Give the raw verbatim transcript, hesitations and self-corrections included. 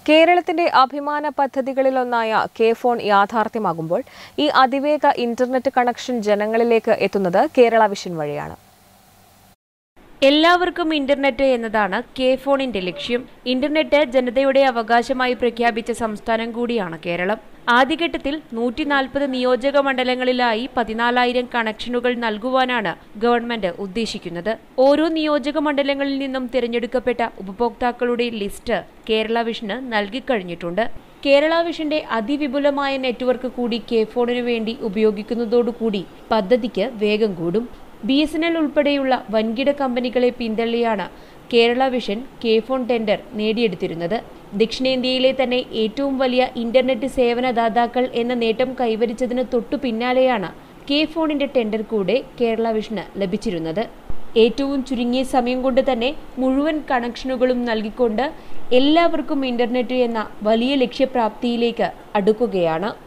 കേരളത്തിന്റെ അഭിമാന പദ്ധതികളിലൊന്നായ K phone യാഥാർത്ഥ്യമാകുമ്പോൾ ഈ അതിവേഗ ഇന്റർനെറ്റ് കണക്ഷൻ ജനങ്ങളിലേക്ക് എത്തുന്നത് കേരള വിഷൻ വഴിയാണ്. എല്ലാവർക്കും ഇന്റർനെറ്റ് എന്നതാണ് കെ ഫോണിന്റെ ലക്ഷ്യം. ഇന്റർനെറ്റ് ജനതയുടെ അവകാശമായി പ്രഖ്യാപിച്ച സംസ്ഥാനം കൂടിയാണ് കേരളം. ആദ്യഘട്ടത്തിൽ നൂറ്റി നാൽപ്പത് നിയോജക മണ്ഡലങ്ങളിലായി പതിനാലായിരം കണക്ഷനുകൾ നൽകുവാനാണ് ഗവൺമെന്റ് ഉദ്ദേശിക്കുന്നത്. ഓരോ നിയോജക മണ്ഡലങ്ങളിൽ നിന്നും തിരഞ്ഞെടുക്കപ്പെട്ട ഉപഭോക്താക്കളുടെ ലിസ്റ്റ് കേരള വിഷന് നൽകിക്കഴിഞ്ഞിട്ടുണ്ട്. കേരള വിഷന്റെ അതിവിപുലമായ നെറ്റ്വർക്ക് കൂടി കെ ഫോണിനു വേണ്ടി ഉപയോഗിക്കുന്നതോടുകൂടി പദ്ധതിക്ക് വേഗം കൂടും. ബി എസ് എൻ എൽ ഉൾപ്പെടെയുള്ള വൻകിട കമ്പനികളെ പിന്തള്ളിയാണ് Kerala Vision K phone tender നേടിയെടുത്തിരുന്നത്. ദക്ഷിണേന്ത്യയിലെ തന്നെ ഏറ്റവും വലിയ ഇന്റർനെറ്റ് സേവനദാതാക്കൾ എന്ന നേട്ടം കൈവരിച്ചതിന് തൊട്ടു പിന്നാലെയാണ് കെ ഫോണിന്റെ ടെൻഡർ കൂടെ കേരള വിഷന് ലഭിച്ചിരുന്നത്. ഏറ്റവും ചുരുങ്ങിയ സമയം കൊണ്ട് തന്നെ മുഴുവൻ കണക്ഷനുകളും നൽകിക്കൊണ്ട് എല്ലാവർക്കും ഇന്റർനെറ്റ് എന്ന വലിയ ലക്ഷ്യപ്രാപ്തിയിലേക്ക് അടുക്കുകയാണ്.